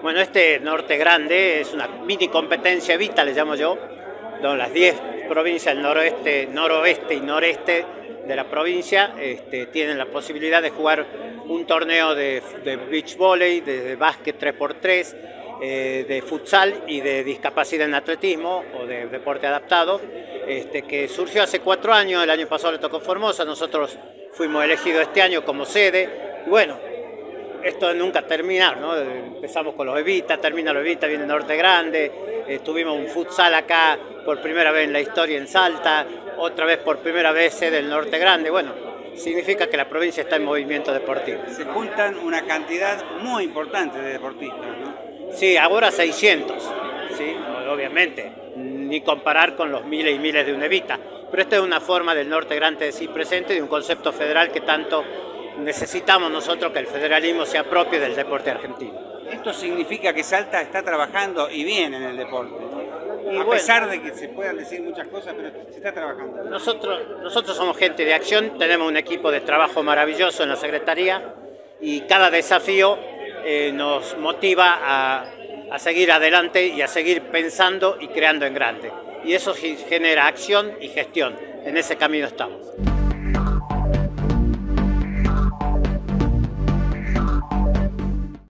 Bueno, este Norte Grande es una mini competencia Evita, le llamo yo, donde las 10 provincias del noroeste, noroeste y noreste de la provincia tienen la posibilidad de jugar un torneo de beach volley, de básquet 3x3, de futsal y de discapacidad en atletismo o de deporte adaptado, que surgió hace 4 años. El año pasado le tocó Formosa, nosotros fuimos elegidos este año como sede. Y bueno, esto nunca termina, ¿no? Empezamos con los Evita, termina los Evita, viene Norte Grande, tuvimos un futsal acá por primera vez en la historia en Salta, otra vez por primera vez sede del Norte Grande. Bueno, significa que la provincia está en movimiento deportivo. Se juntan una cantidad muy importante de deportistas, ¿no? Sí, ahora 600, ¿sí? Obviamente, ni comparar con los miles y miles de un Evita, pero esta es una forma del Norte Grande de sí presente, de un concepto federal que tanto necesitamos nosotros, que el federalismo sea propio del deporte argentino. Esto significa que Salta está trabajando y bien en el deporte, ¿no? A pesar de que se puedan decir muchas cosas, pero se está trabajando. Nosotros somos gente de acción, tenemos un equipo de trabajo maravilloso en la Secretaría y cada desafío nos motiva a seguir adelante y a seguir pensando y creando en grande. Y eso genera acción y gestión. En ese camino estamos.